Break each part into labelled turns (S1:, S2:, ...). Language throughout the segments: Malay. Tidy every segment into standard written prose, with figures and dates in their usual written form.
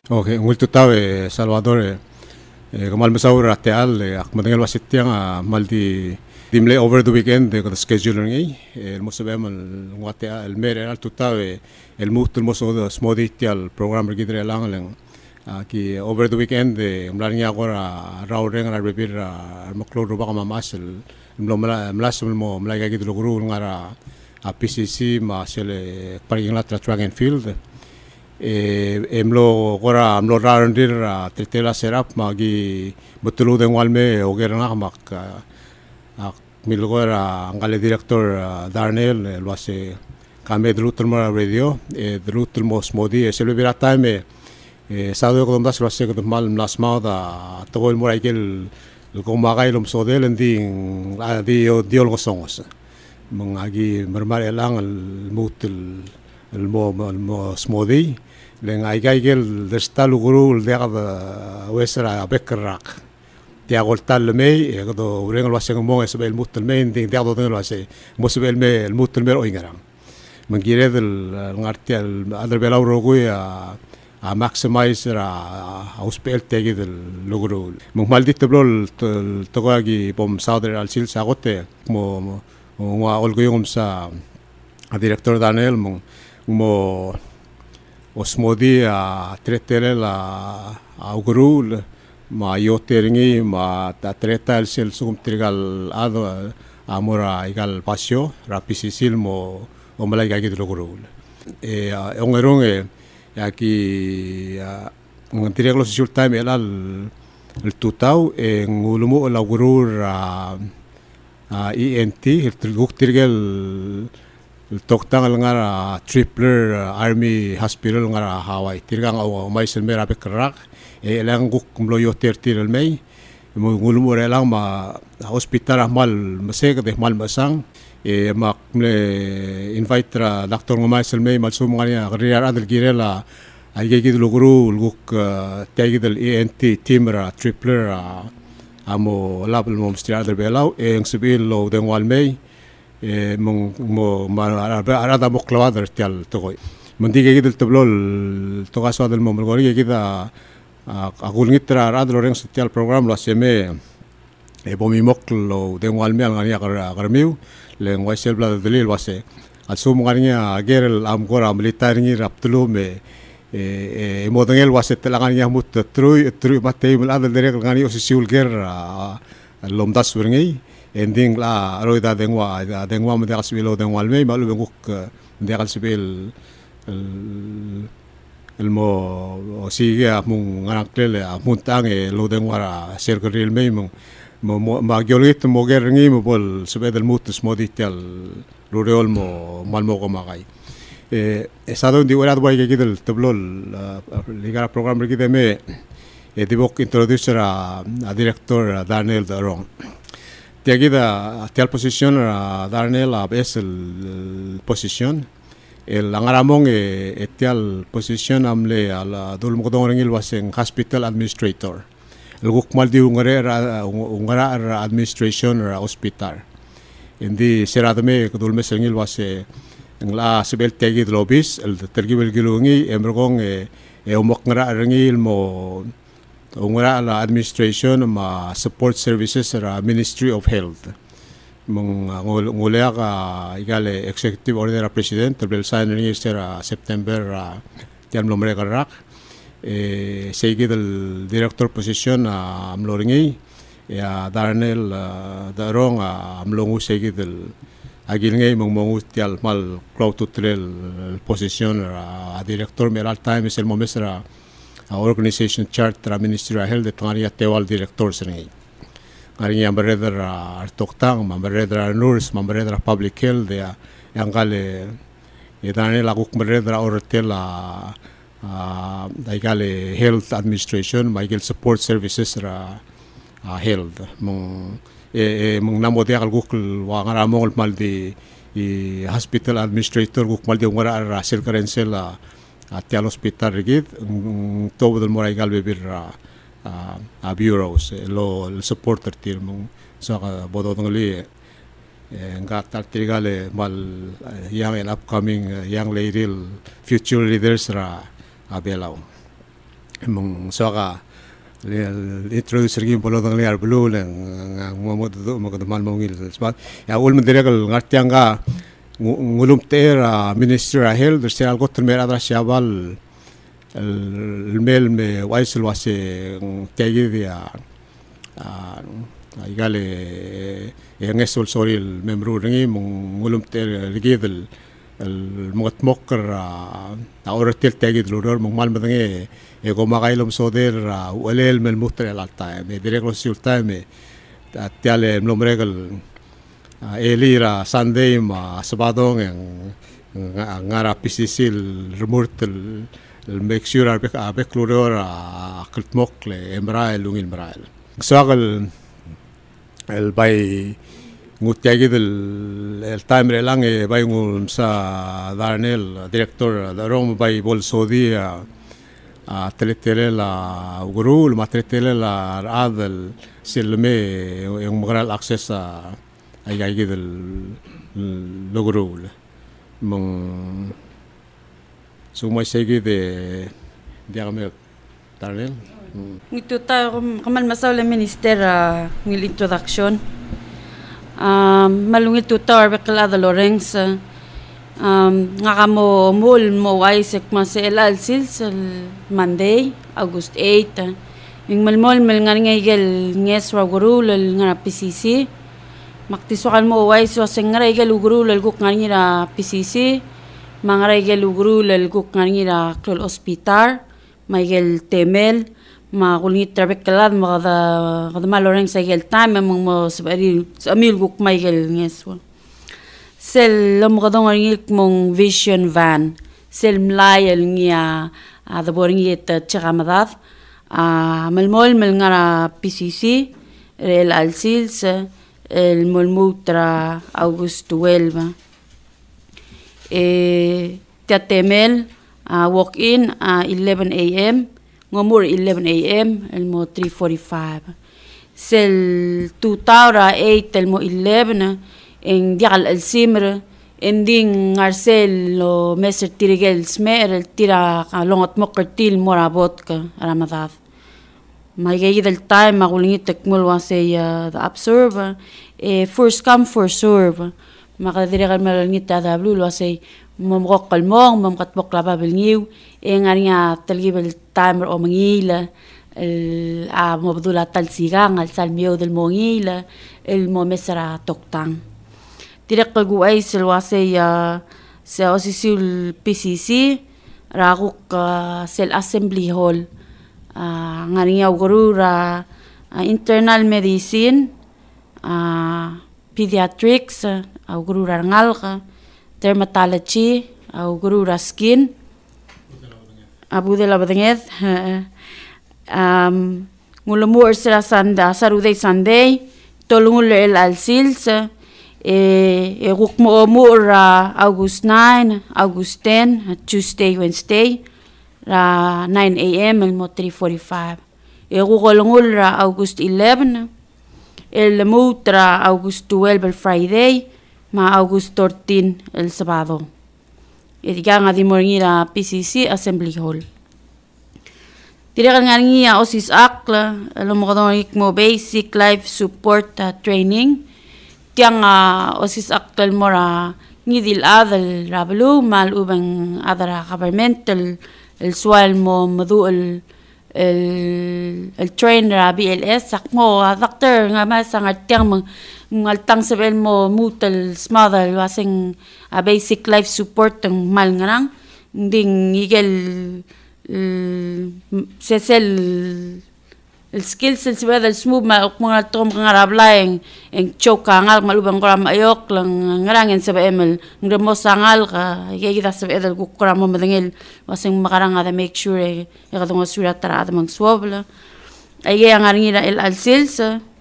S1: Okay, ngul tawe Salvador kamal masaur ateal ak madengal wasitiang maldi dimle over the weekend ko schedule ngi el mosabem el ngate el mere al tutawe el mutul moso smodi tial program gidre lang ki over the weekend mlani agora raureng na bebir maklo ruba kama masel mlas mo mlaga gidro guru ngara a PCC ma sele parking lot track and field emlo gora amlo raundir tretela serap magi betulu dengwal me ogerna mak milgora angale director Darnell luase kame dlutelma radio dlutelmo smodi selo vira time sado ko das luase ko mal nasma da togol moraikel ko magai lom sodel ending di diol gosongos mangagi mermar elang mutul المو سمودي لأن أيجايل دستالو غرول ديعض ويسرا بكراق ديعول تالمي يقدو ورين الواسع مو يسبب الموت المين دين ديعضو دين الواسع مو سبب الموت المير أوينغرام من جيرد الغارتي الأدر بلاو روغوي maximize أوسبيل تيجي اللغرول من مالدي تبلو التقاقي بوم صادر السيل ساقوتي مو أولغيوم سا الديركتور دانيل mo osmodi a tretele la augrul ma yoteringi ma ta treta el sel sum trigal ado amora igal pasio rapisisil mo omala gagi drogurul ongerong aquí un triangulo social time el tutau en ulumu la augrur ENT el trigal التوقتان الغارة تريبلر أرمي هاسبيتال الغارة هاواي تيرغان أو مايسن ميرا بكراق إلان غوك ملو يوتير تير المي مغولمور إلان ما هوسبيتال مال مسيق ده مال مسان ما إنفايترا دكتور مايسن مي مال سومغانيا غريار أدل جيريلا أيجي لغرو الغوك تاجي دل ENT تيمرا تريبلر أمو لابل مومستير أدل بيلاو إنسبيل لو دنوال مي arada moklawad rtial togoy mendiga gidel tablol togaso del momolgori gida agul ngitra arada loreng setial program lo seme bomi moklo de walme ngani agarmiu le ngwaisel bla delil wase asum ngania gerel amgora militar ngi raptulu me modengel wase telangania mut trui matei mel ada derek ngani osisiul ger lomdas werngi ending la roida dengwa me degal sibilo dengwa almei malu benguk degal sibil el mo sigue mung ngaraklele muntange lo dengwa serkeril mei mung ma gyolit mo gerngi mo bol sebedel mutus moditel loreol mo malmo ko magai estado di wala boy gidel tablol ligara program gide me dibok introducer a director Daniel Darong Tiagida tial posición Darnell es el posición el angaramong tial posición amle al dul mukdong ringil waseng hospital administrator el gukmal di ungara administration hospital indi seradme dul mesengil wase ngla sibel tiagid lobis el tergibel gilungi emrgong umok ngara ringil mo ungara la administration ma support services ra Ministry of Health mung ngulea ka igale executive order president bel sign ni sera September tiam lomre karak seigi del director position amloringi ya Darnell darong amlongu seigi del agilngai mong tial mal cloud tutrel position ra director meral time es el momesra organization chart tra Ministry of Health tangania tewal director sengi ngari ambredar artoktang ambredar nurse ambredar public health ya angale edane la guk ambredar ortela daigale health administration michael support services ra health mong namo de guk wa ngara mong maldi hospital administrator guk maldi ngara ra serkarensela Atial hospital rigid todo del moray galbe bir a bureaus lo el supporter tir mung so bodo ngli ngat artigale mal young and upcoming young lady future leaders ra abelaw mong soka introduce lagi polo tang liar blue ang mo magdaman mo ngil smart ya ul mendere kal ngartiang ka ngulum ter minister health ser algo termera adra siabal el mel me waisul wase tegi dia igale yang esul sorry el membro ringi ngulum ter rigidel el mogat mokker oratil tegi luror mal madange ego magailom soder walel mel mutre alta me direct resulta me tiale mlomregal elira sunday ma sabadong yang ngara PCC remurt el make sure abek luror aklt mokle emrael lungil emrael soagal el bay ngutya gidel el time relang bay ngul sa darnel director darom bay bol sodi teletele la guru ma teletele la adel silme yung magral access ay gidel logro mong sumay segi de diagme darnel
S2: ngito tayo kamal masawla minister ngil introduction malungit tutar beklada Lorenz nga kamo mul mo Isaac masel sils Monday August 8 yung malmol mel nga ngayel ngeswa gurul nga PCC maktisokan mo Isaac sing nga ngayel gurul guk nga ngira PCC mga ngayel gurul guk nga ngira klol hospital mayel temel makulingit trabek kalad kada maloreng sa gel time among mo sabari sa amil guk may gel ngeswa sel lo mo kadong ngik mong vision van sel mlayel ngia da boring yet tsaka madad malmol mel ngara PCC el alsils el molmutra August 12 tiatemel walk in 11 a.m. ngomur 11 a.m. elmo 3:45 sel 2008 elmo 11 en dial el simre ending ngarcel lo meser tirigel smer el tira longot mokertil morabot ka ramadad magay del time magulingit tekmol wase the observer first come first serve makadirigal malangit da blue wase momrok kalmong momkatbok laba belngiw nga talgibel timer o mangila el mobdula talsigang al salmio del mongila el momesara toktang direk guay selwase sa osisul PCC raguk sel assembly hall ngariya gurura internal medicine pediatrics gurura ngalka dermatology gurura skin abu de la badenged ngulumur sila sanda saruday Sunday tolungul el alsils gukmo mur August 9 August 10 Tuesday Wednesday 9 a.m. elmo 3:45 gugolungul August 11 el mutra August 12 el Friday ma August 13 el Sabado nga di moringira PCC Assembly Hall. Tira nga nga OSIS ACL, alam mo mo basic life support training. Tiang OSIS ACL mo ngidil adal rabalo mal ubang adara governmental el swal mo madu el trainer BLS sakmo doctor nga masang tiang ngaltang sabel mo mutal smadal wasing basic life support ng mal ngarang ding igel sesel el skills el sibadal smooth ma mga tom ngarablaeng en choka ngal malubang kram ayok lang ngarang en sabe emel ngremo sangal ka igida sabe edal kukram mo madengel wasing makarang ada make sure yakadong surat tara ada mang swabla ay ang aringira el alsils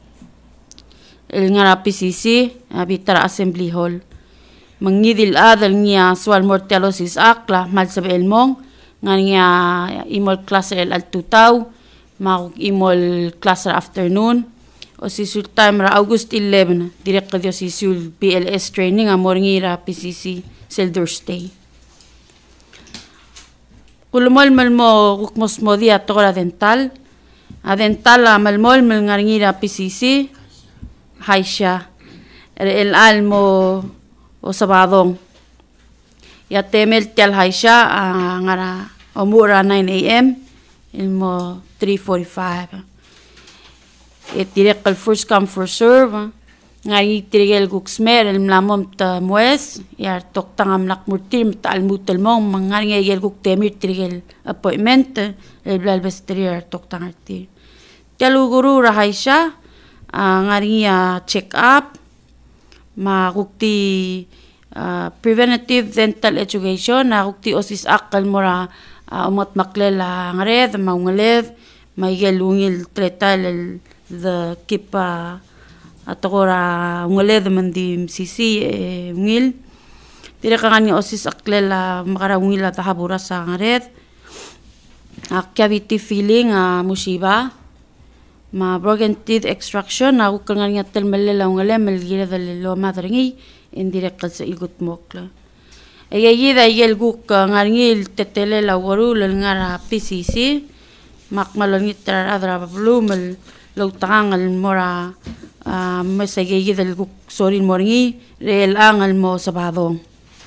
S2: el ngara PCC bitara Assembly Hall mangidil adal niya swal mortalosis akla mal sabe el mong nga imol class el altutaw mag imol class afternoon o sisul time ra August 11 direct kadyo sisul PLS training amor ngira PCC sel Thursday kulmol mo kukmos mo dia tora dental. Dental malmol ngaringira PCC. Haisha. El almo o sabadong. Ya temel tial haisha ngara omura 9 a.m. ilmo 3:45. Direct al first come first serve. Ngari tirigel guksmer el mlamom ta mues yar toktang amlak murtir tal mutel mong ngari ngel guk temir tirigel appointment el blal bestrir toktang artir. Tialu guru rahaisha ngari check up ma gukti preventative dental education na gukti osis akal mora umat maklela ngared maungaled maigel ungil tretal the kipa atokora ngoled mandi sisi ngil tira kangani osis aklela makara ngila tahabura sa ngared cavity filling musiba ma broken teeth extraction aku kangani atel melela ngale melgira dal lo madringi indirect sa igut mokla yida yel guk ngangil tetele la waru ngara PCC makmalon ngitra adra blumel lo tangal mora masagay dal guk sorin moringi rel angal mo sabadong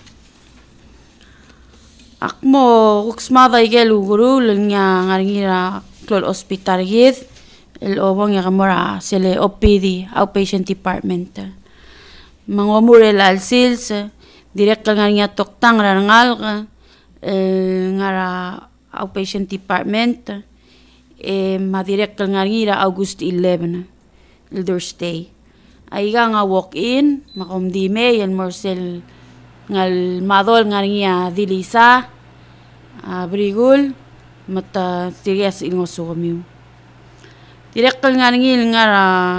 S2: akmo guk smada igel uguru lnya ngaringira klol hospital gid el obong ya mora sele OPD outpatient department mangomur el alsils direct ngaringa toktang rangal ngara outpatient department ma direct ngaringira August 11 Thursday. Aiga nga walk-in, makumdime, yan morsel ngal madol nga niya dilisa, brigul, mata sirias ingoso kami. Direkal nga ngil nga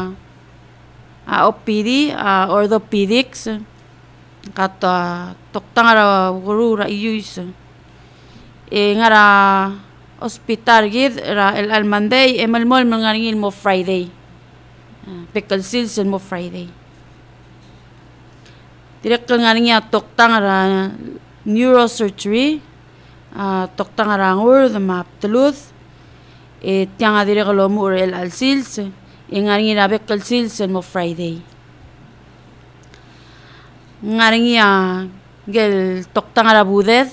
S2: OPD, orthopedics, kata toktang ra guru ra iyus. Nga ra hospital gid, ra el almanday, malmol nga ngil mo Friday. Pekal silsen mo Friday. Direct nga niya toktang ra neurosurgery, toktang ra ngur the map tuluth, tiang nga direct lo mo el alsils, nga niya pekal silsen mo Friday. Nga niya gel toktang ra budeth,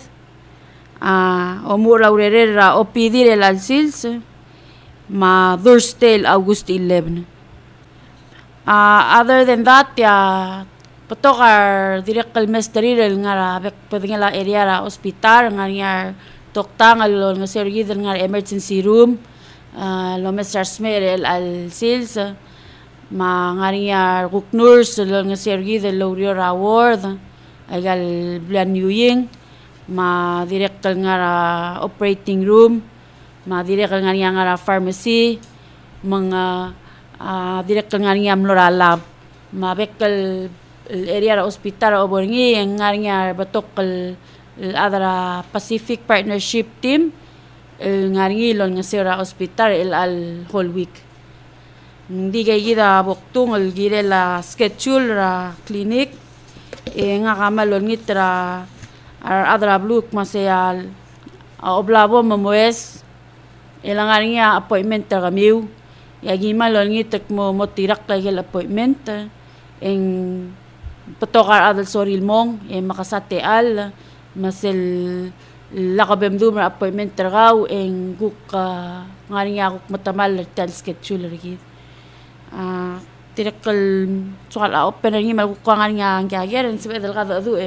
S2: omur laurere ra OPD el alsils, ma Thursday August 11. Other than that, patokar direct kalmesteril nga pwedeng la area ra hospital nga niya toktang alon nga sergid nga emergency room lo Mr. Smer al sils ma nga niya cook nurse lo nga sergid lo rio ra ward agal blan yuying ma direct nga ra operating room ma direct nga niya nga ra pharmacy mga direct nga niya mlora lab mabekal area ra hospital o borngi nga niya batok adra Pacific Partnership Team nga ngilon nga sira hospital al whole week hindi kay gida boktong gire la schedule ra clinic nga kamalon ngitra adra bluk masayal oblabo mamues ilang nga niya appointment ra kamiw yagi malon ngitek mo tirak lagi appointment eng patokar adal soril mong makasate al masel lakabem dumar appointment tragaw eng guk ngari nga guk matamal tal schedule lagi tirakal sukal open ngi mal guk ngari nga ngyager sebe dal kada du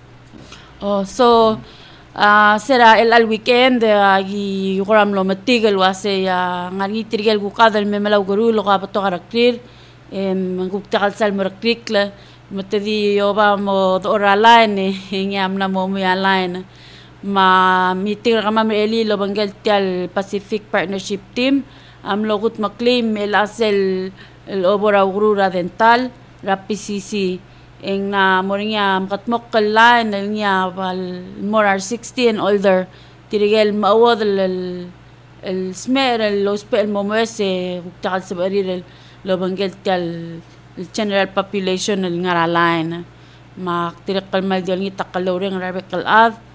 S2: so sera el al weekend agi kuram lo matigal wase ngari tirigel gukadal me malaw guru lo ka pato karakter guk takal sal moraklikla matadi yoba mo ora line ngam na mo ya line ma meeting kama eli lo banggal tial Pacific Partnership Team am logut maklaim el asel el obora guru ra dental ra PCC eng na moringa makatmok line niya more 60 and older tirigel maawad el smer el hospital mo mese takal sa barir lo banggel tal general population el ngara line ma tirakal mal dial ni takalore ng rabekal ad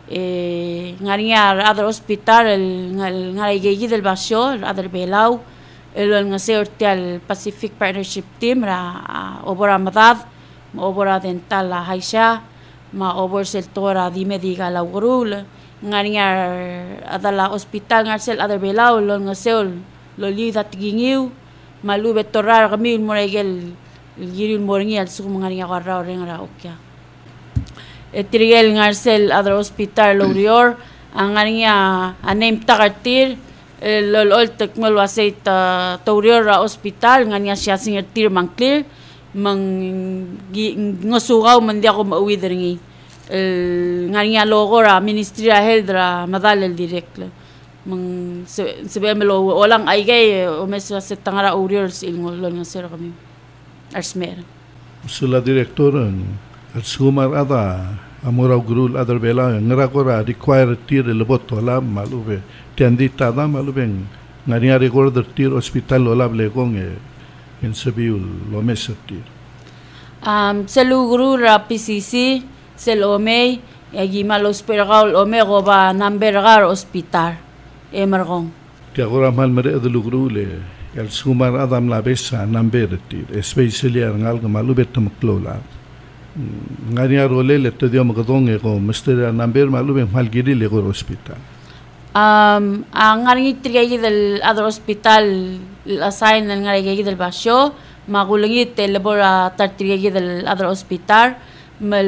S2: ngaringar other hospital ngaray del basyo other belaw nga seortial Pacific Partnership Team ra obora madad obora dental la haisha ma obor seltora di medica la urul ngaringar adala hospital ngarsel other belaw nga seol lo lida tigingiu malu betorar kami moregel giril moringi al sum ngaringa qarra rengra okya etrigel ngarsel other hospital lorior ang ngaringa anem takartir lol tekmol wasait torior ra hospital ngaringa siya singertir mangclear mang ngosugaw mandi ako mauwi deringi ngaringa logo ra Ministry of Health ra madalel direct mang sebemelo olang aigay umesa setangara urior ilngol nga sir kami arsmer
S3: sula director al sumar ada amora grul adar bela ngara require tir lebot ola malube tiandita da maluben ngaria record tir hospital ola blegong en sebiul lo mesetir
S2: selugru ra PCC selomei yagimal hospital omego ba number gar hospital emergong
S3: ti agora mal mere de lugrule el sumar adam la besa number tir especially ngal malube tumklola ngaria role le te dio magadong ko mister number malube mal giri le hospital
S2: ang ngaringi trigay del other hospital assign ng ngaringi del basyo magulangi te labora tartrigay del other hospital mal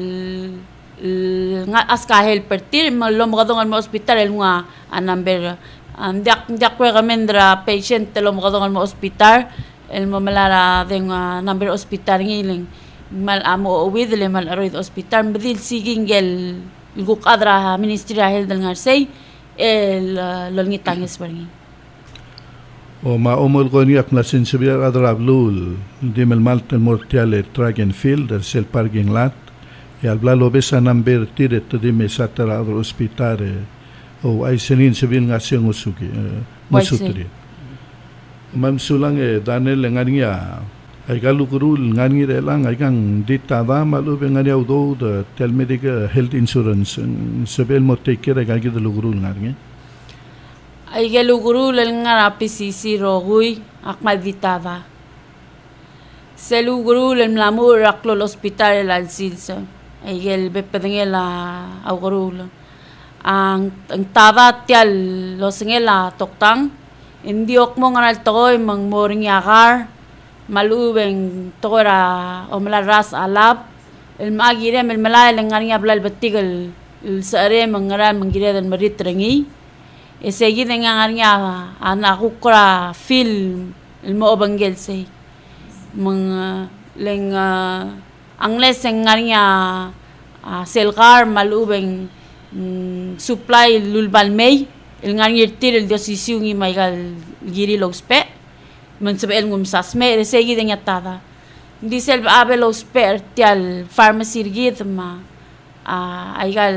S2: nga askahel pertir mal lomagadong al hospital el nga number dak recommendra patient te lomagadong al hospital el mamalara deng number hospital ngiling mal amo uwid le mal aroid hospital bedil sigingel gukadra Ministry of Health del ngarsay el lolngitangis barngi
S3: o ma omol ko niak na sensibilidad adrablul dimel malten mortiale track and field del sel parking lot e al blalo besa number tire to dime satara adro hospitare o ay senin sebil nga siyang usuki musutri mam sulang Daniel ngania ay galukurul ngani relang ay kang ditada malube ngani audo de tel medical health insurance sebel mo take care ay gid lugurul ngani
S2: ay galugurul ngara PCC rogui akmal ditada selugurul mlamur aklo hospital el alsilsa ay gel bepedengela augurul ang tada tial los ngela toktang indiok mo ngal toy mang moring yakar malubeng tora o malaras alab el magire el malay ngania blal batigal el sare mangara mangire dan marit rangi esegi ngania ana kukra film el mo bangel say mang leng angles ngania selgar malubeng supply lulbal may el ngania tir el desisiu ngi maigal giri logspe man sabel ngum sasme resegi de nyatada disel abel osper tial pharmacy git ma aigal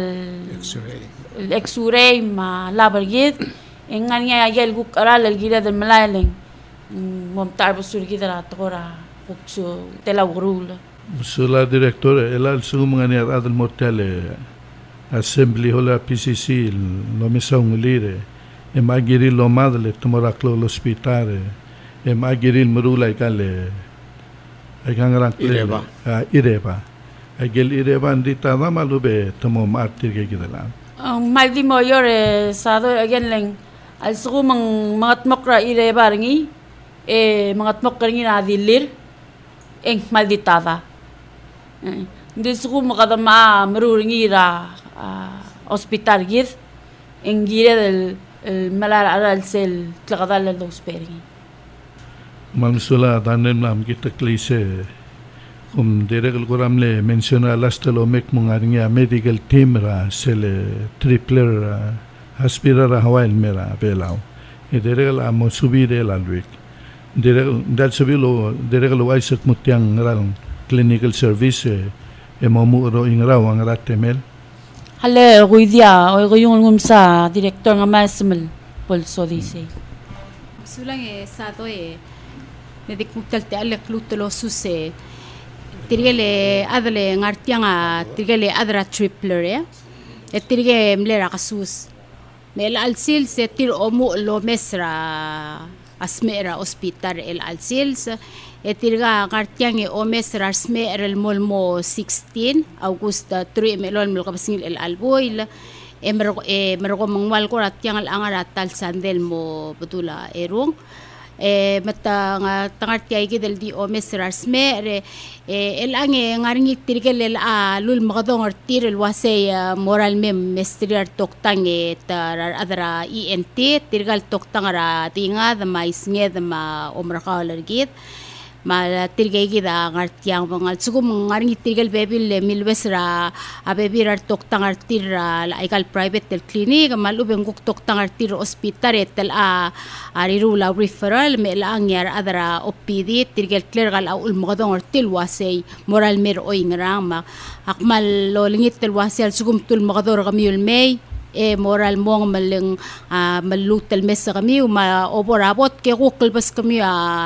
S2: x-ray ma labar git engania ayel gukara el gira del malaleng mom tarbo sur gidara tora pukso telawrul
S3: sula director el al sum ngania adal mortale assembly hola PCC lo misong lire e magiri lo madle tomoraklo l'ospitare e magiri marula ikale ay kangarang ireba ay gel ireba ndita da malube tomo martir ke gidala
S2: maldi moyor sado again leng al sumang mangatmok ra ireba ringi mangatmok ringi na dilir eng malditada ndi sum makadama maruringi ra hospital gid eng gira del malar al sel tlaqadal del hospital
S3: Mamsula danem nam kita klise kum direkal kuramle menciona lastelo mek mungarnya medical team ra sele tripler aspira ra hawail mera belau e direkal amo subire la luik direkal dal subilo direkal waisak mutyang ral clinical service e mamu ro ingraw ang ratemel
S2: hale ruidia o yung ngumsa director nga masmel polso dice
S4: sulang sato nedik muktalte alek lutelo suse tirgele adle ngartianga tirgele adra tripler Etirge mlera kasus. Mel alsils etir omu lo mesra asmera hospital el alsils. Etirga ngartiang o mesra asmera el molmo 16 Augusta 3 melol melkapasing el alboil. Mergo mangwal ko ratiang al angara tal sandel mo betula erung. Mata nga tangartiay gidel di o mesra asmera el ange ngaringi tirgel el lul magadong artir el wasay moral mem mestrir toktang tar adra ENT tirgal toktang ara tinga the mais nged ma omrakaler git mal tirgay gida ngartiang mangal sugum ngaringi tirgel bebil milwesra abebir toktang artir la ikal private tel clinic mal ubeng guk toktang artir hospital tel arirula referral me la angyar adra opidi tirgel clergal au ulmagadong artil wasay moral mer oingrang ma akmal lo lingit tel wasay sugum tul magador kamiul may moral mong maleng malutel mesa kami ma oborabot ke gukal bas kami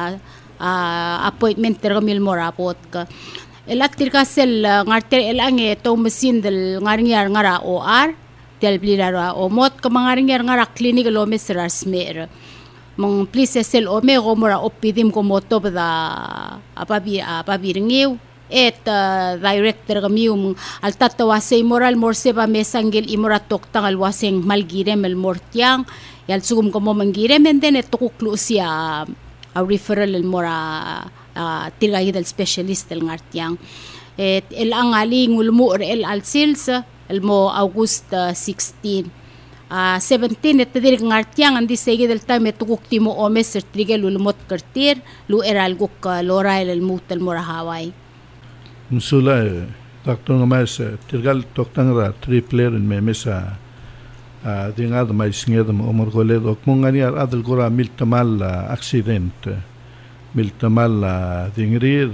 S4: appointment tergamil morapot ka elatir kasel ngarter elange to mesin del ngaringar ngara OR del blilara omot ka mangaringar ngara clinic lo mesra smer mong please sel ome gomora opidim ko moto bada apabi ringiu director kamium al tatawasay moral morseba mesangel imora toktang al waseng malgirem el mortiang yal sugum ko mo mangirem and then etukuklu siya referral el mora tirgay del specialist el ngartiang el angaling ulmur el alsils el mo August 16 17 etadir ngartiang andi segi del time etukuk timo omes trigel ulmot kertir lu eral guk lora el mut el mora hawai
S3: musula doctor ngamas tirgal toktang ra triple en memesa dingad mais ngedam omor goled ok mongani adel gora miltamal accident miltamal dingrir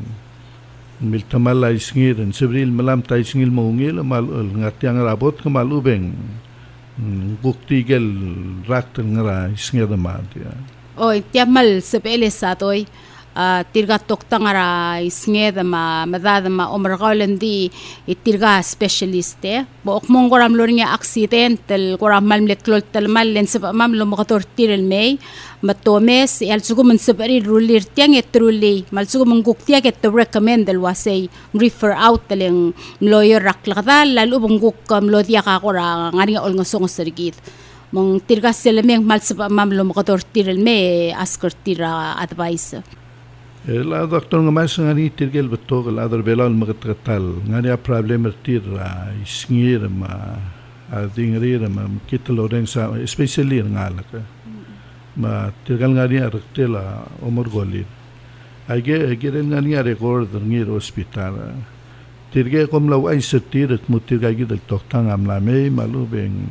S3: miltamal isngir en sebril malam ta isngil mongil mal ngatiang rabot kamal ubeng buktigel rakt ngara isngedam dia
S4: oi tiamal sebele satoy tirga toktang ara isnged ma madad ma omrgalendi tirga specialist bo okmong goram lornya accident tel goram mal leklol tel mal len sab mam lo motor tirel may matomes yal sugo men sabari rulir tiang etruli mal sugo monguk tiag et recommend el wasay refer out teleng lawyer raklada lalu bonguk kam lo dia ka gora ngari ol ngosong sergit mong tirga selemeng mal sab mam lo motor tirel may askar tira advice
S3: la doctor ngamas ngani tirgel betog la adar belal magtatal ngani a problem tir isngir ma adingrir ma kitlo rensa especially ngalaka ma tirgal ngani artela omor golit age ngani record ngir hospital tirge kom law ay setir mutirga gidel toktang amla me malubeng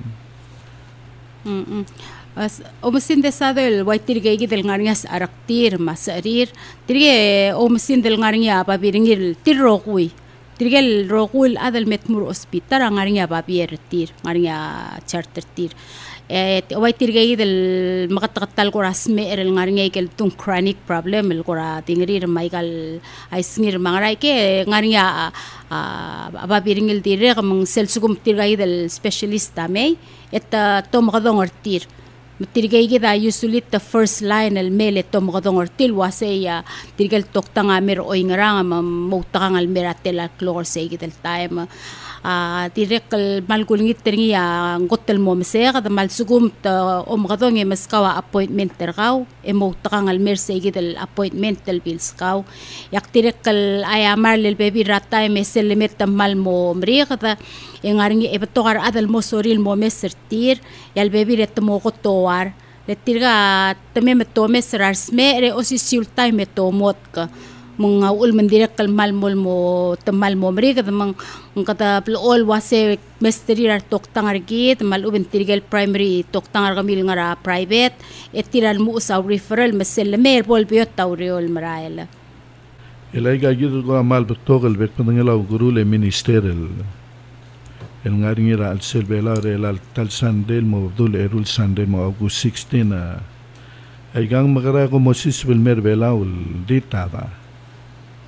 S3: omasin desado el waitirge gidel ngarias araktir masarir tirge omasin del ngaria pabiringir tirrogui tirgel rogul adal metmur hospital ngaria babir tir ngaria charter tir waitirge gidel makatakatal ko rasme el ngaria kel tung chronic problem el kora tingrir maigal aisngir mangarai ke ngaria babiringil dire kamang selsugum tirga gidel specialist amay eta tomgadong artir tirgay gida usually the first line el mele tom gadong ortil wasaya tirgal toktang amer oingrang mautang al meratela klor say gidel time direkal malgulngit tringia ngotel mo mesega da malsugum ta gadong e maskawa appointment tergaw e mautang al mer say gidel appointment tel bills kaw yak direkal ayamar lel baby ratay meselemet mal mo mriga engaringi ebtogar adal mo soril mo mesertir yal baby ret mo war letirga teme tomes rarsme re osisul time tomot ka mga ul mandirek kalmal mo temal mo mri kada mang kata all wase mesteri ar toktang argit mal uben tirgel primary toktang argamil ngara private etiral mu usaw referral mesel mer bol biot tawriol maraela elay gagid ko mal betogel bek pandangelaw gurule ministerel el ngaringira al selbela el tal sandel mo dul erul sandel mo August 16 ay gang magara ko mosis bil merbela ul ditada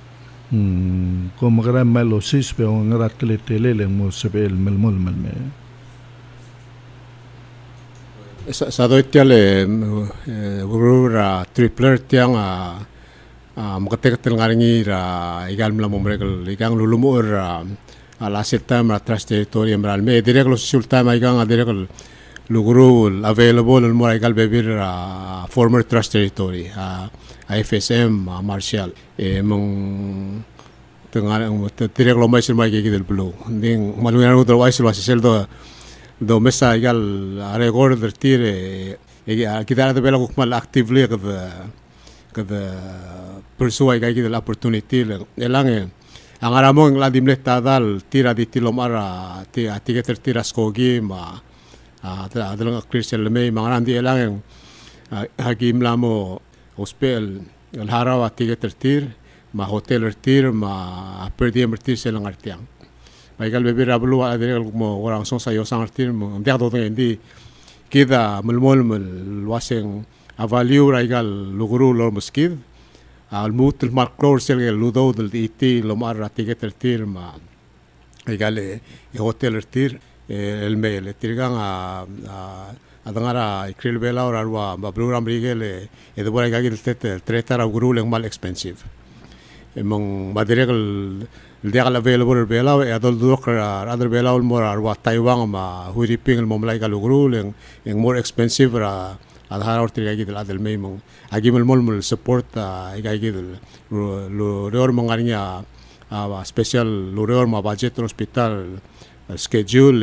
S3: ko magara malosis pe ngara tele mo sebel melmol melme
S1: sa do tiale gurura tripler tiang makatekat ngaringi ra igal mla momregal igang lulumur ala setam ra trust territory mral me direct lo sulta ma igang direct luguru available mo igal bebir former trust territory IFSM Marshall mong tengar direct lo mai sir mai gigil blue ding malungan utro wais lo asel do mesa igal regor dertire kita ada bela kukmal actively kada pursue igal gigil opportunity elang ang aramong la dimle tadal tira di tilomara tiga tertira skogi ma adalang Christian lemay mangarandi elang hagim lamo hospital el harawa tiga tertir ma hotel tertir ma per diem tertir selang artiang Michael bebir ablu adere mo orang song sayo sang artir mo dia do ngendi kita mulmol waseng avalue raigal luguru lor muskid al mut el marclor sel ludo del iti lo mar tiga tertir ma igale hotel tertir el mail tirgang adangara ikril bela or arwa babluram rigele edubara gagil tretara guru leng mal expensive emong madirel dia available bela e adol dokra other bela ul mor arwa taiwan ma huriping el momlai galu guru leng more expensive ra adhara or tirga gidel adel meimong agimel molmul support igagidel lo reor mongarinya special lo reor ma budget hospital schedule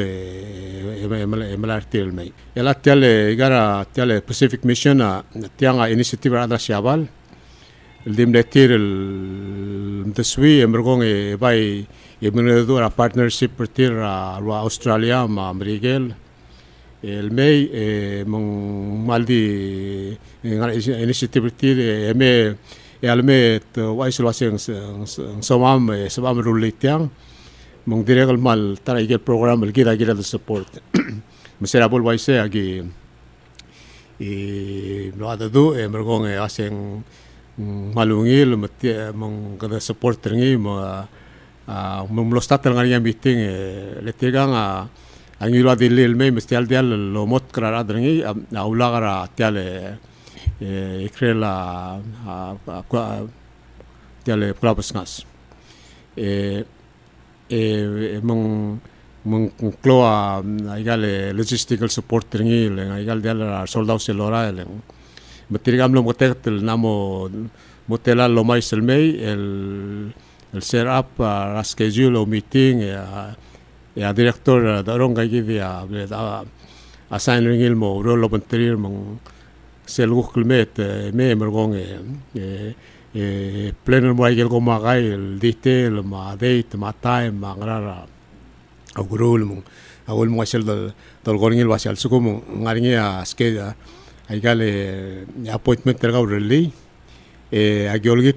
S1: MLRT mai ela tiale igara tiale Pacific Mission tianga initiative ada siabal el dimletir el mtaswi emergong bai emenedora partnership pertir wa Australia ma Mrigel el mai mong maldi initiative pertir eme elme wais waseng somam rulitiang mong direct mal tara igel program el gira de support mesera bol waise agi no ada do emergong aseng malungil mong kada support ngi mo lostat ngari meeting letigang angilo dilil me mestial dial lo mot kra adrengi aula gara tiale ikrela tiale klapsngas mong kloa igale logistical support ngi igal dial soldado selora Matirigam lo motel namo motela lo mais el mei el set up schedule o meeting ya director da ronga gidi a assign ringil mo rolo penterir mong sel gukmet me mergong pleno mo igel go magai el detail ma date ma time ma grara agurul mong awol mo sel dal gorngil wasal suko mong ngaringi schedule Aigale appointment tergau reli agiolgit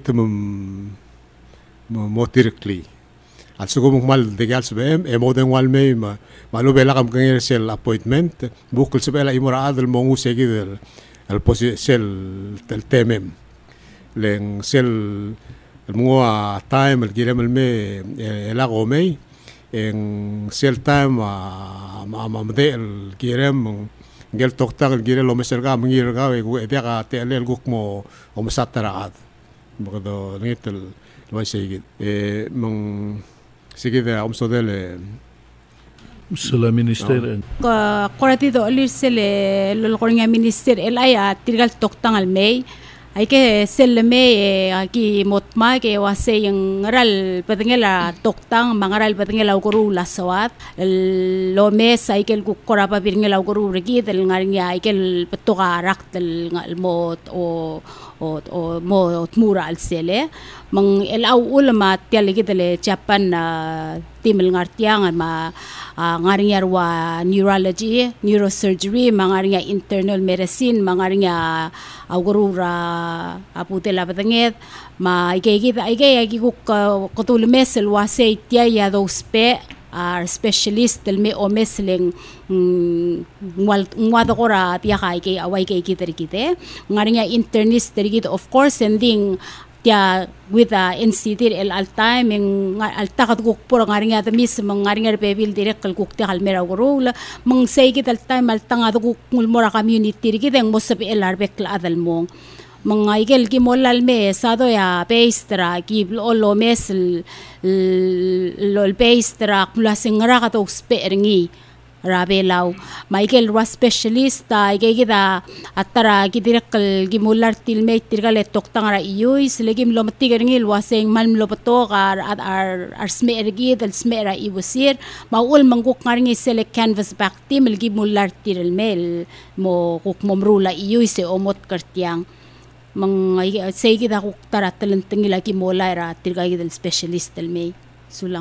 S1: motirkli al sugo mal de gal sbem moden wal me malu bela kam kangir sel appointment bukul sebela imora adel mongu segid el sel tel temem len sel el mua time el girem el me el agomei en sel time ma de el girem gel tokta gel lo meserga mengirga we dia ka tele guk mo o mesatara ad bogdo nitel lo segid mong segid am sodele
S3: sula minister
S4: qorati do lirsele lo qornga minister elaya tirgal tokta al mei hay que selme aquí motma que wase yang ral patengela toktang mangaral patengela guru lasawat lo mes hay que kukora pa pirngela guru regi del ngarinya hay que petoga rak del mot o mo tmura al sele mang el au ulama tiale gidele Japan timel ngartiang ma ngarinya wa neurology neurosurgery mangarinya internal medicine mangarinya augurura aputela patenget ma ike kotul mesel wase tia ya dospe specialist del me o mesleng ngwadokora tia kai ke awai ke kiter kite ngarinya internist dergit of course sending tia with NCT el alta meng alta kat guk por ngaringa ta mis meng ngaringa pebil direct kal guk tia kalmera gorula meng sei kit alta malta nga guk ngulmora community ri kiteng mosab el arbek la adal mong meng igel ki molal me sado ya peistra ki lo mes el peistra kula singra ka to speringi Rabelaw, Michael was specialist, kita atara kidirakal gimular tilmate tirgal toktang ra iyuis, legim lomatigarngil waseng malm lopatok ar smergi dal smera iwasir, maul mangguk ngaringi sele canvas back team gimular tiralmel mo kuk momrula iyuis omot kartiang. Mang say kita kuk tarattalentengil lagi mola ra tirgal dal specialist dalmay sulang.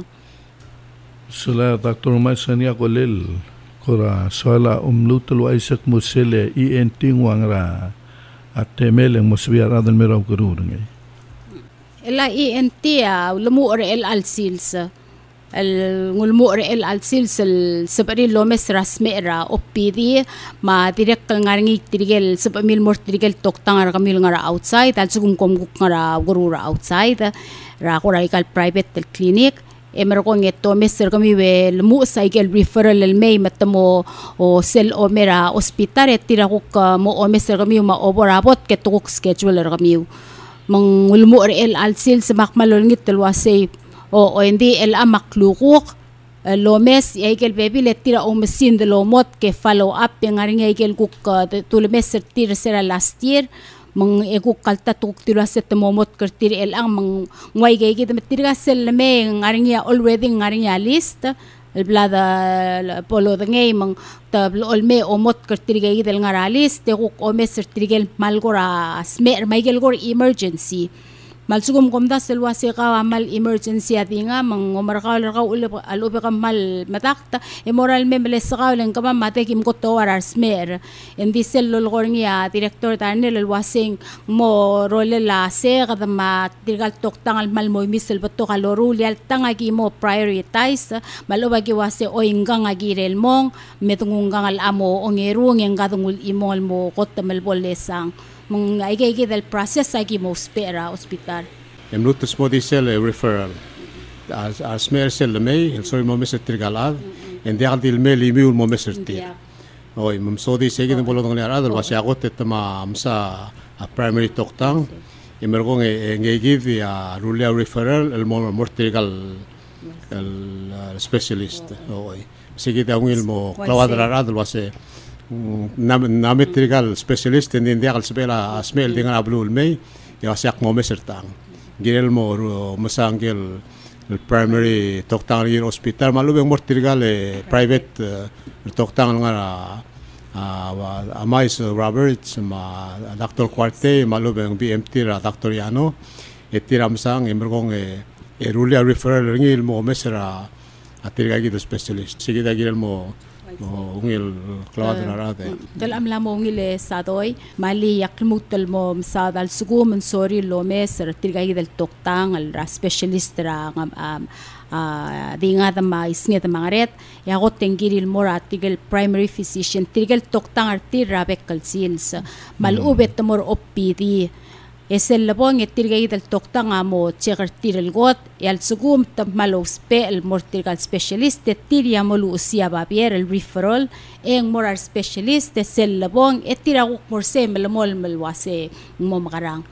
S3: Sula Dr. Masania Kolel kora soala umlutul Isaac Musele ENT wangra atemel ang musbiar adan meraw kururungay.
S4: Ela ENT lumu or el alsils el ngulmu or el alsils sabari lomes rasmera opidi ma direk ngaringi tirigel sabamil mor tirigel toktang ara kamil ngara outside al sugum komguk ngara gurura outside ra kora ikal private clinic emerkong ito Mr. kami wel mu cycle referral el may matamo o sel o mera hospital tira kuk mo o Mr. kami ma overabot ketukuk schedule kami mang ulmu el alsil sa makmalol ngit telwase o hindi el amaklukuk lomes yaikel baby le tira o mesin de lomot ke follow up yang aring yaikel kuk tulmes tira sera last year mang ekuk kalta tuk tiras set momot kertir el ang mang ngway gay kita metirga sel me ngaring ya already ngaring ya list el blada polo ngay mang tablo olme omot kertir gay del ngaralis te kuk omes sertirgel malgora smer maigel gor emergency malsugum komda selwa se ka mal emergency atinga mang omarkaw ka ulip alupe ka mal matakta moral me melesakaw len ka mate kim ko to arar smer endi sellol gorngia director tanel wasing mo role la se kada ma tirgal toktang al mal mo misel bato kalorul yal tanga gi mo prioritize maloba gi wase o ingang agirel mong metungungang al amo ongerung yang gadungul imol mo kotamel bolesang mong ay del process ay mo spera hospital.
S1: Emlutus modi sel referral. As smer sel may sorry mo meser tirgalad and dia dil me limiul mo meser tir. Oy mom sodi segi no bolong ni aradol was yagot et ma amsa a primary toktang emergong ngegi ya rulia referral el mo mortirgal el specialist. Oy segi da ungil mo klawadra aradol was nametrigal specialist in India al spela smell dengan ablul may ya siak mo mesertang girel mo masangel el primary toktang ri hospital malubeng mortirgal private toktang ngara amais Roberts ma Dr. Quarte malubeng BMT ra Dr. Yano etiram sang emergong rulia referral ngil mo mesera atirga gi specialist sigida girel mo ungil klawad na rate.
S4: Dalam lamo ungil sadoy mali yakmutal mo sa dal sugo men sorry lomes tirgay del toktang al specialist ra di nga ma isnget mangaret yagot tengiril mora tigel primary physician tirgel toktang artir rabek kalsils malubet mor opidi esel labong tirgay del toktang amo checker tirel got yal sugum tamalo spe el mortirgal specialist tiria molu usia babier el referral eng morar specialist esel labong etira guk morse melmol melwase momgarang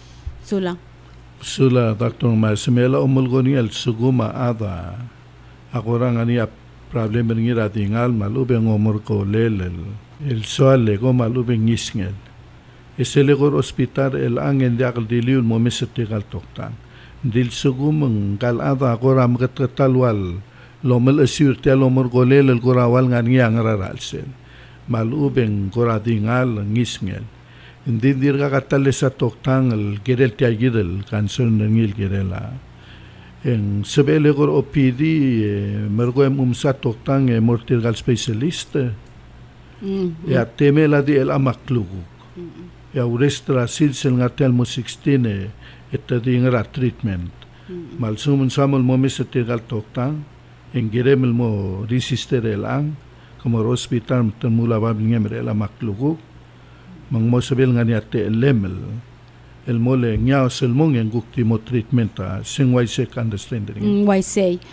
S3: sula Dr. Masimela umulgoni el suguma ada akorang ani problem ngira tingal malubeng omor ko lelel el soale ko malubeng isngel Eselegor hospital el angen de akal diliun mo mesetikal toktan. Dil sugum kal ada koram ketalwal lomel asir te lomor golel el korawal nganiang raralsel. Malubeng koradingal ngisngel. Indin dirga katale sa toktan el gerel tiagidel concern ngil gerela. En sebelegor opidi mergoem umsa toktan mortirgal specialist. Ya temela di el amaklugu. Ya urestra silsel ngatel mo 16 etta di ngara treatment malsumun samol mo mesetegal toktang engiremel mo resister elang como hospital temula babingem rela maklugu mang mo sabel ngani ate lemel el mole ngao selmong yang gukti mo treatment sing wai se understanding
S4: wai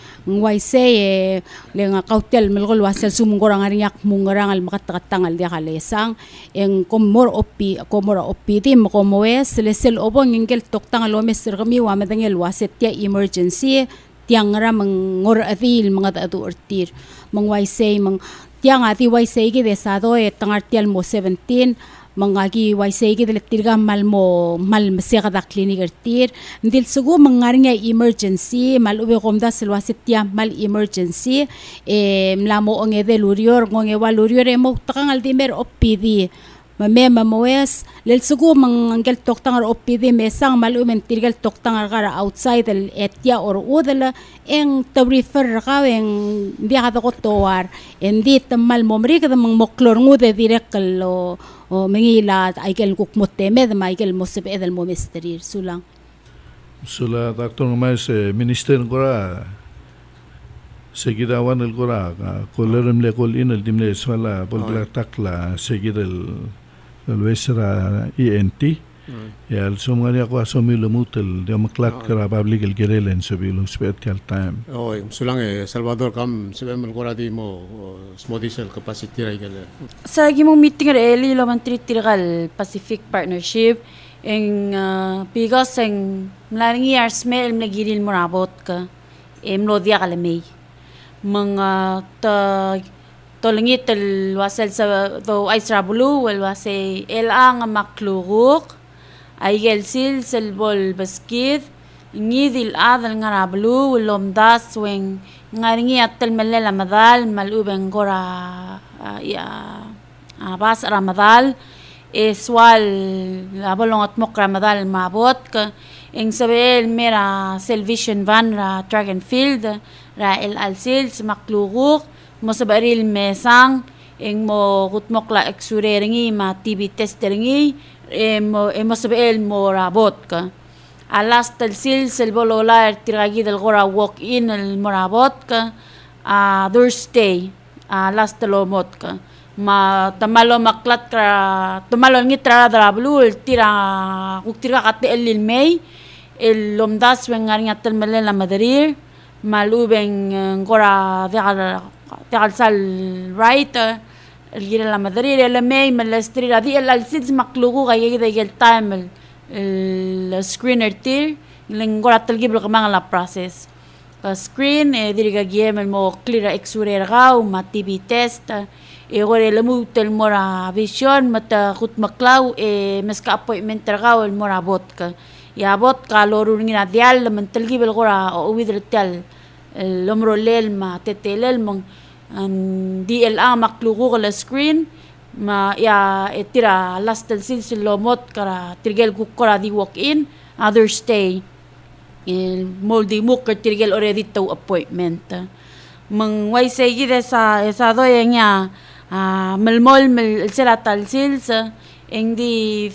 S4: say le nga kautel melgol wasel sumungorang ariyak mungarang al makatatangal dia kalesang en komor oppi tim komoes lesel obong ingel toktangal omes rami wa medangel waset ya emergency tiang ra mangor atil mga atu ortir mang wai say mang tiang ati wai say ki desado tangartial mo 17 mangagi waisay ki dilektirga mal masega da clinic ertir ndil sugu mangaringa emergency mal ube komda selwasitia mal emergency mlamo onge de lurior ngonge walurior mo takangal dimer opidi mame mamoes lel sugu mangangel toktangar opidi mesang mal umen tirgal toktangar gara outside el etia or udala en tabrifer kawen dia kada ko towar endi tamal momri kada mang moklor ngude direkal o mengila aikel kukmote med maikel mosebe edel momesterir sulang
S3: sula doctor mais minister gora seguida wan el gora kolerem le kol in el dimle swala bolbla takla seguida el vesra ENT ya el somali ko asomilo mutel de maklat kara bablig el gerelen sebilo special time
S1: sulang Salvador kam sebem gora di mo smodisel capacity ra igel
S2: sa gimong meeting ra eli lo man tritirgal Pacific Partnership en pigos en mlaringi arsmel mnagiril morabot ka lo dia kalemay mga tolingit el wasel sa do Aisrabulu wal wase el ang makluruk aigel sil selbol baskid ngidil adal ngarablu lomdas wen ngaringi atel melela madal malubeng gora bas ramadal eswal labolongot mok ramadal mabot ka eng sabel mera salvation van ra track and field ra el alsil makluruk mo sabaril mesang eng mo gutmok la exureringi ma TB testeringi mo sabel mo rabot ka alas talsil selbolola tiragi del gora walk in el morabot ka Thursday alas talomot ka ma tamalo maklat ka tamalo ngitra drablu tira kuktira kate el May el lomdas wengaring atel melela madarir malubeng gora de sal right el gira la madrid el May malestri la di el alsid maklugu gay de el time el screener tir lengora telgi belkamang la process screen diriga game el mo clear exurer gau ma TB test gore le mutel mora vision mata khut maklau meska appointment tergau el mora botka ya botka lorun ngina dial mentelgi belgora o widretal el omro lel ma tetelel mong di el maklugu la screen ma ya etira last el silsilomot kara tirgel kukora di walk in others stay el moldi muk tirgel already to appointment mang way say gide sa doyenya melmol mel selatal sils eng di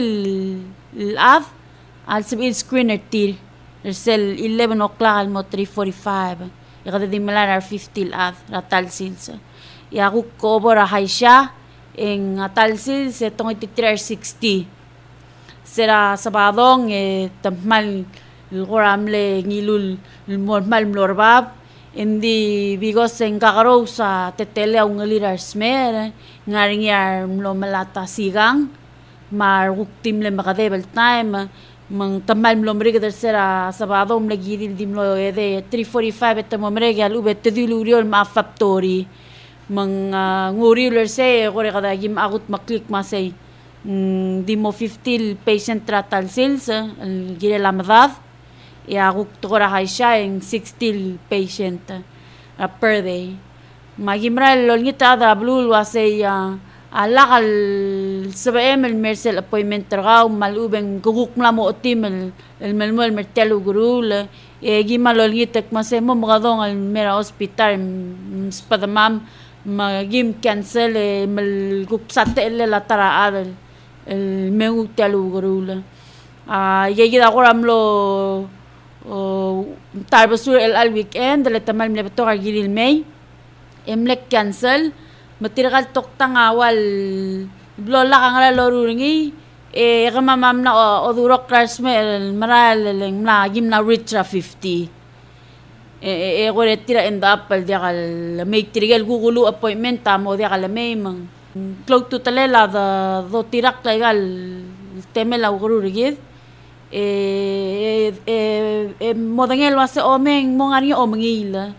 S2: 50 al al sabil screener tir sel 11 o'clock al mo 3:45 kada di melar 50 al ratal sils ya ku kobora haisha en atal sils tong 360 sera sabadong tamal goramle ngilul normal lorbab indi bigos en kagaro sa tetele ang lirar smer ngaring yar lo malata sigang mar uktim le makadebel time mang tamal mlomre que tercera sabado mlegidil dimlo de 3:45 etamomre que alube tediluriol ma factory mang nguriler se gore kada gim agut maklik masay dimo 50 patient tratal sales el gire lamadad ya guk tora haisha en 60 patient per day magimra lolngita da blue wasay alakal sabem el mersel appointment tergau malubeng guguk mlamo otim el melmol mertelo gurul gimalol gitek masemo magadong al mera hospital spadamam magim cancel mel gupsate el la tara el meu telo gurul yegi da goramlo tarbasur el al weekend le tamal mlebeto gilil May emlek cancel matirgal toktang awal blola kang la loruringi Kamamam na odurok cars me maraleng na gimna ritra 50. Ko retira in the apple dia kal make tirigel gugulu appointment tamo dia kal may mang close to talela do tirak legal temela uguru rigid modangel wase omeng mongari omengil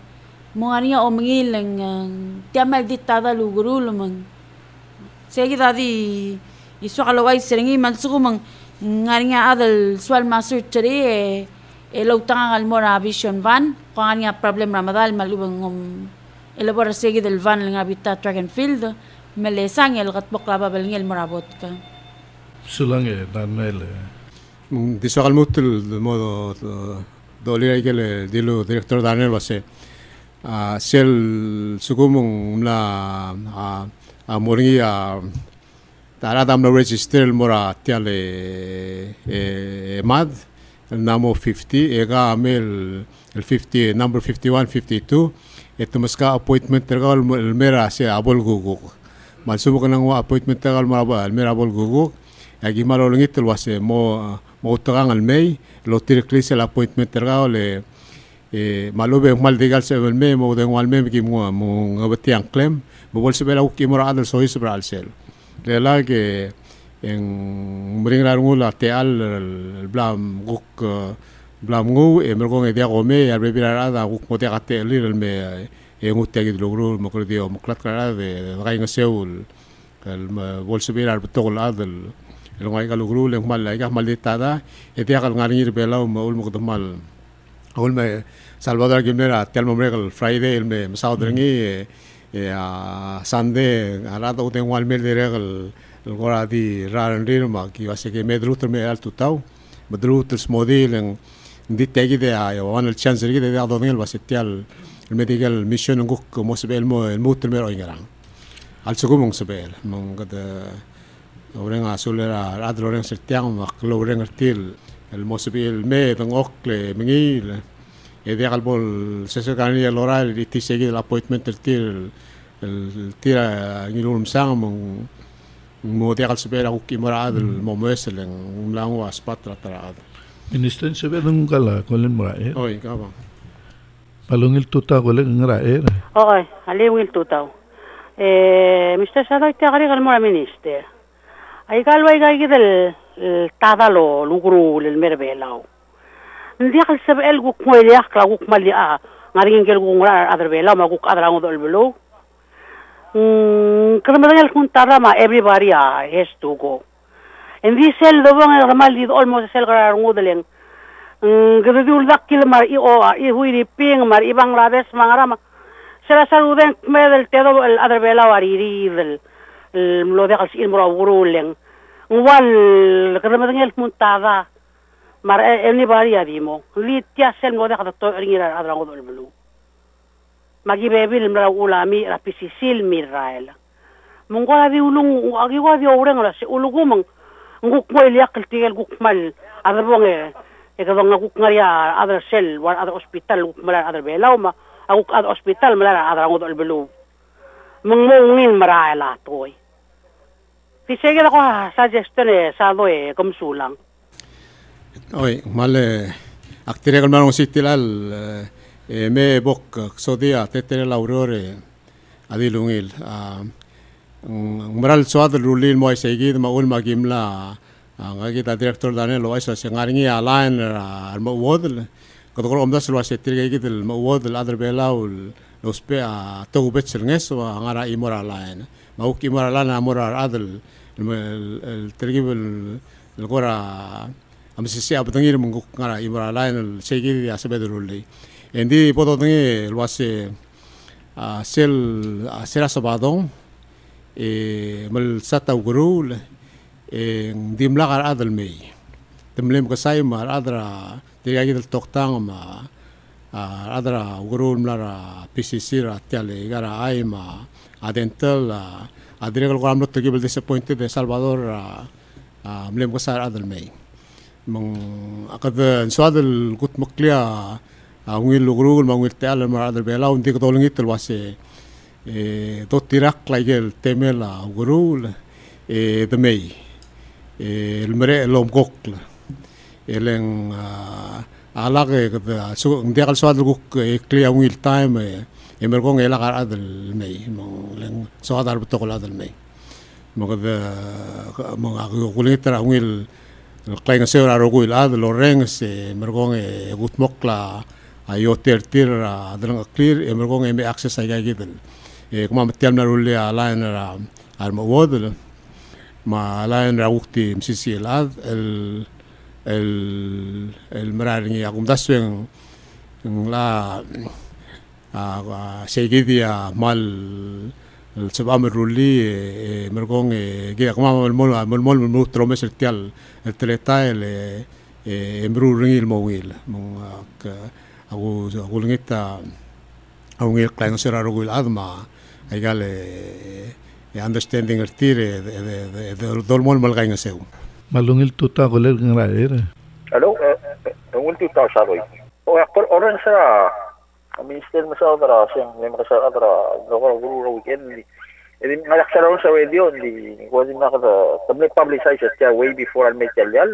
S2: ang tiamal ditada luguru lumang segi tadi isu kalau wai seringi mansuku mang ngarinya adal swal masur ceri lautang al mora vision van kung nga problem ramadal malubang elabora segi del van nga bita track and field melesang el gatbok laba belngel morabot ka
S3: sulang danel
S1: di soal mutul modo dolira que dilo director Daniel base sel sugumung la moringi taradam no register el mora tiale mad el namo 50 ega amel el 50 number 51 52 eto maska appointment tergal el mera se abol guguk malsumo kanang appointment tergal mara el mera abol guguk agi malolongit el wase mo utangan el mei lo tirklis el appointment tergal malube mal digal se el mei mo den wal mei ki mo ngabati ang claim mo bol se bela ki mora adal sohis bral sel le la que en mringlarngula teal el blam guk blamngu mergong dia gome ar bebirada guk mote gate el me ngutegi logru mo credio mo clat cara de gainga seul el bolsebir ar betol adel el ngai galugru le mal la mal ditada dia gal ngari bela mo ul mo mal ul me Salvador Gimnera tel mo el Friday el me saudrengi Sunday arado ten wal mel de regal el gora di raran rirma ki wase ke medruter me altu tau medruter smodil en di tegi de ya wan el chance de de adonel wase tial el medical mission nguk mo sebel mo el muter me oingarang al segumong sebel mong kada orenga solera adroren sertiang mak loren artil el mo sebel me ngok le mingil de galbol se gani el oral di tisegi el appointment el tira ngilum sang mong mo de gal sebel ak imara el mo mesel lang was patra tra
S3: minister sebel ngala kolen mora
S1: oi kaba
S3: palungil tuta kolen ngara
S5: okay alewil tuta Mr. Sadoy te agari gal mora minister ay galway gay gidel tadalo lugru lel merbelao ndi gal sebel guk moyle akla guk mali ngaring gel guk ngara aderbela ma guk adrango dol belo kadang kuntara everybody has to go. And this cell the one ramali almost cell gara ngudeleng. Gdul dakil mar I huiri ping mar ibang labes mangarama. Sila saluden medel tedo el other bela wariri del lo de gal ilmura uruleng. Wal kadang kuntada mar anybody adimo. Litia cell mo de kada to ringira adrango dol belu. Magibebil mra ulami rapisisil mirael mongola di ulung agiwa di orang la se ulugumang nguk moy liakal tigel guk mal adabonge kadang nguk ngaria other cell war other hospital guk mal other belawma aguk other hospital mal other ngod belu mongmongin maraela toy fisege ko suggestion sa doe komsulang
S1: oi male aktire kalmarong sitilal me bok sodia tetere la aurore adilungil maral soad rulil mo segid ma ul magimla ngagi ta director Daniel lo isa sengaringi align al mo wod ko ko omdas lo setir gid el mo wod el other belaul los pe a to betsel ngeso ngara imora align ma uk imora lana amora adel el tergib el gora amsisi abdangir munguk ngara imora align el segid ya sebedrulli Endi poto tengi luase sel sera sabadong mel sata ugurul dimla gar adal mei temlem kasai mar adra tiga gidel toktang ma adra ugurul mlara PCC ra tiale gara ai ma adental adregal goram lot gibel disappointed de Salvador mlem kasai adal mei mong akad suadel gut muklia ngil lugurul mangil teal mar adal bela undi katolongit wase dot tirak laigel temela ugurul de mei el mere lom gok eleng alak kata so dia kal soal guk clear wheel time emergong elak adal mei leng so adal betokol adal mei magada mga kulitra wheel klaing seura rogul adal loreng se emergong gut mokla ayo tir adal clear emergong me access ay gidel kuma metiam na rulle ala na al mawad ma ala na wukti msisi el meraringi akum dasweng la segidia mal sebab meruli mergong gia kuma mol tromes el tial el teleta el emruringi el mawil mong aku ngita aku ngil klaing sera rogul adma aigal understanding ertire de dolmol malgai ngaseu
S3: malungil tuta goler ngaraer
S6: alo ungul tuta saroy o akor oran sa minister masadra siyang masadra guru weekend edin ngalak sa sa radio di wadi na kada tablet publicize sa way before I make yal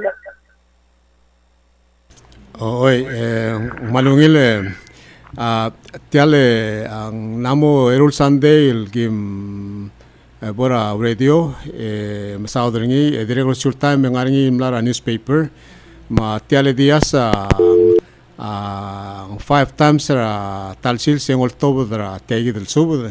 S1: oi malungil tiale ang namo erul Sunday el kim bora radio masaudringi director sultan mengaringi mlara newspaper ma tiale dias 5 times ra talsil sengol tobo dra tegi del subud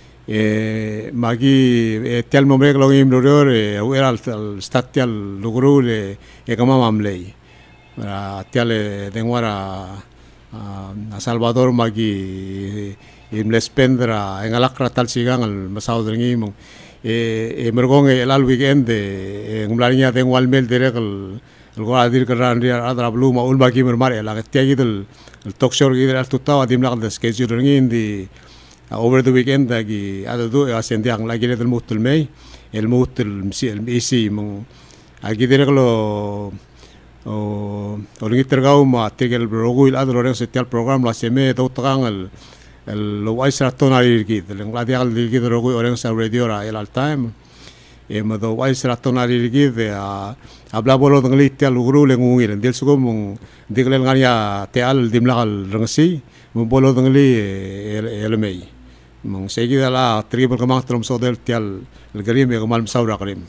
S1: magi tial momrek logim loror eral statial logrule kama mamlei tiale denguara a Salvador magi imles pendra en alakra tal sigang al masaudringi mong mergong el al weekend en mlarinya den walmel direk el goadir karan dia adra blue ma ul magi mermare la tiagi del talk show gider al tutawa dimla del schedule ngin di over the weekend dagi ada do asendiang lagi del mutul mei el mutul isi mong agi direk lo orang tergau ma tegel rogul adro orang setiap program la seme do tangal el waisra tonari gid el ngladial gid rogul orang sa radio ra el al time ma do waisra tonari gid habla bolo ngli tel guru le ngungir del sugo mung diglel ngania teal dimlagal rangsi mo bolo ngli el mei mung seguida la triple kamang trom so del tel el garim e mal saura karim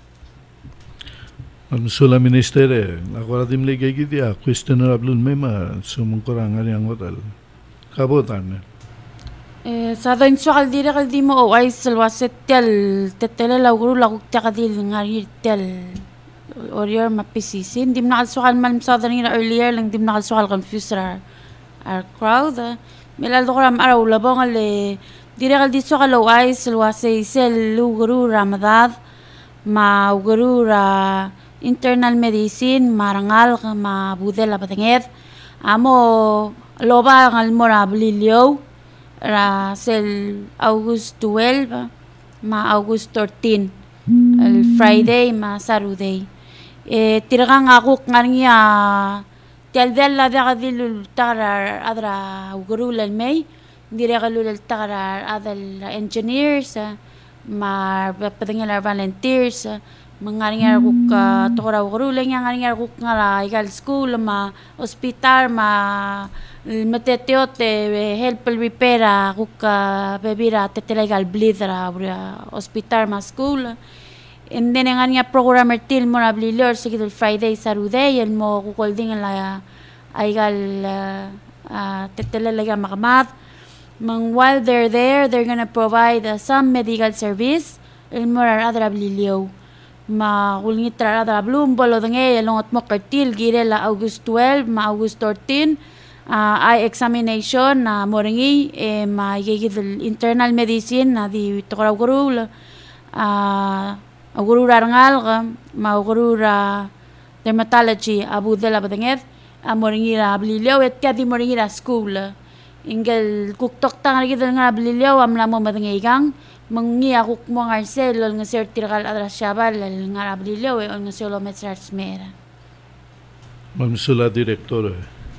S3: Sula minister agora dimle gegi dia questioner ablun mema sumung korang ari angotal kabotan
S2: sa doin soal dire kal dimo o ay selwaset tel tetele laguru laguk takadil ngari tel orior mapisisin dimna kal soal mal msadani earlier lang dimna kal soal confuse our crowd melal dogram ara ulabong le dire kal di soal o ay selwase sel luguru ramadad ma uguru ra internal medicine marangal ma budela patenged amo loba ngal mora blilio ra sel August 12 ma August 13 el Friday ma Saturday tiragang akuk ngarngia teldel la dagadil tarar adra ugurul el may diregalul el tarar adal engineers ma patengel volunteers mengaringar kuk tora uruleng yang ngaringar kuk ngala igal school ma hospital ma meteteote help repera kuk bebira tetelegal blidra hospital ma school and then ngaringar programmer til mo nablilor sigidul Friday Saturday el mo kukolding la igal tetelegal makamat while they're there they're gonna provide some medical service el morar adra blilio ma gulngit trada blum bolo denge longot mo kartil gire la August 12 ma August 13 eye examination na moringi ma yegid internal medicine na di tokra gurul gurul rangal ma gurul dermatology abu dela badenget moringi la blilio et kadi moringi la school ingel kuktok tang gid nga blilio amla mo badengegang mangi ako mo ngarsel nga sir tirakal adra syabal nga ablilio e nga solo metrar smera
S3: mamsula director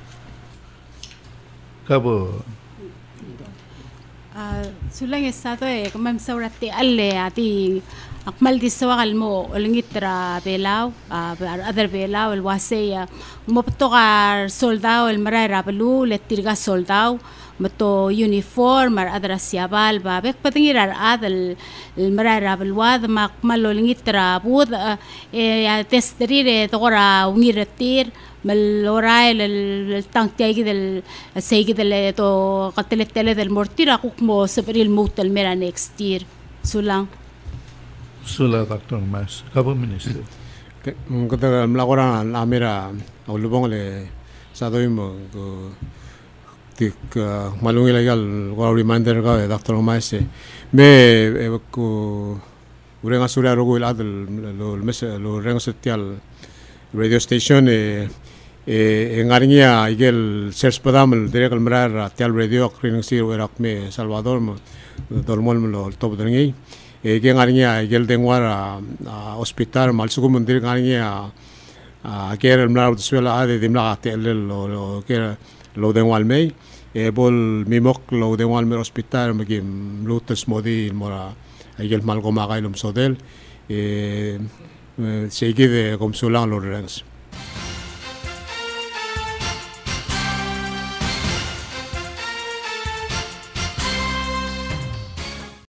S3: kabo
S4: sulang estado e mamsaurati alle ati akmal di sawakal mo ulingitra belaw other belaw el wasaya mo ptokar soldado el maray rabalu letirga soldado mato uniform mar adra siabal ba bek patingirar adal el maray rabalwad makmal ulingitra bud ya testrire tora ungiratir malloray el tangtay del saygi del to qateletele del mortira kukmo sabril mutal mera next year sulang
S3: Sula Dr. Mas, Cabo Minister.
S1: Kita melakukan amira ulubong le sadoy mo tik malungi legal ko reminder ka Dr. Mas me ko urenga sura rogo adel lo renga setial radio station ngaringia igel search padam direct almrar tial radio kring sir werak me Salvador mo dormol lo top drengi que ngaringia igel dengwara hospital malsugo mundir ngaringia que el mlar suela ade dimla tel lo que lo dengwal me bol mimok lo dengwal me hospital magim lutus modi mora igel malgoma kailum sodel seguide comme sulang lo rens